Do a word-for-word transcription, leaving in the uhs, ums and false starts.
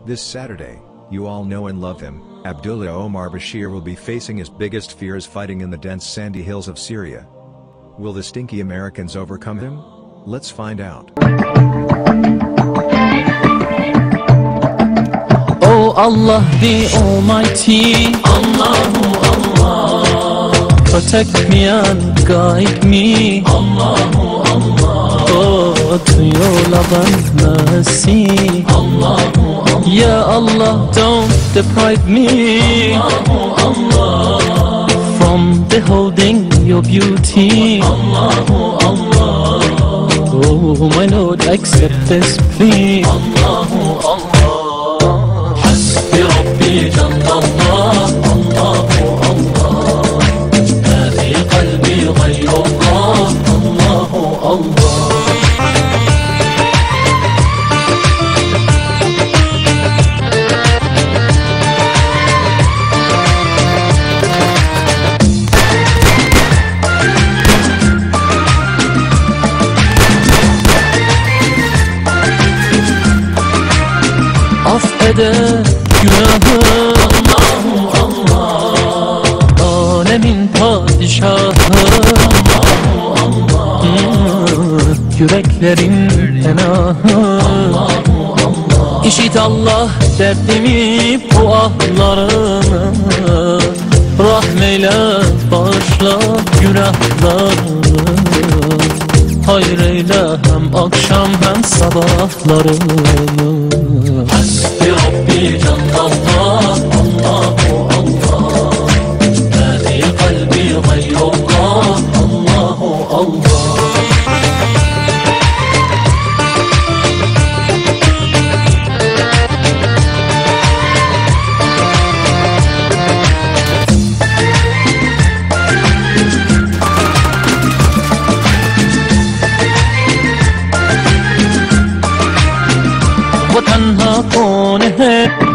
This Saturday, you all know and love him, Abdullah Omar Bashir will be facing his biggest fears fighting in the dense sandy hills of Syria. Will the stinky Americans overcome him? Let's find out. Oh Allah the Almighty, Allahu Allah, protect me and guide me, Allahu Allah, oh to your love and mercy, Allahu Allah, Ya Allah don't deprive me, Allahu Allah, from beholding your beauty, Allahu Allah, oh my Lord accept this plea, Allahu Allah. ربي جل الله الله الله ما في قلبي غير الله الله الله affeder günahı Allahu Allah, alemin padişahı Allahu Allah, hmm, yüreklerin penahı Allahu Allah. İşit Allah derdimi bu ahlarımı, rahmeyle bağışla günahlarımı, hayır eyle hem akşam hem sabahlarımı. Hasbi Rabbi Cennet Allahu Allah, ma fi kalbi gayrullah Allahu Allah. वो तन्हा कौन है